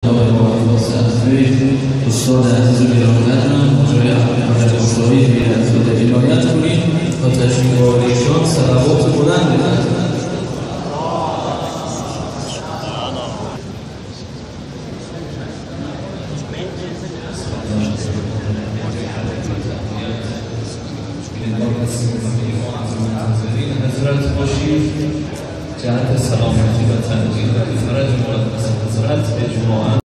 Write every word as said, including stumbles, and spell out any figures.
کتاب موافق صفحه استاد عزیز و گرامی‌قدرم آقای احمد مصطفی حضرت عنایت کنید تا تشریف آوریشان صلوات بلند بزنید. حضرت باشید جهت سلامتی و تنظیم و فرج مقدس حضرت اجماعاً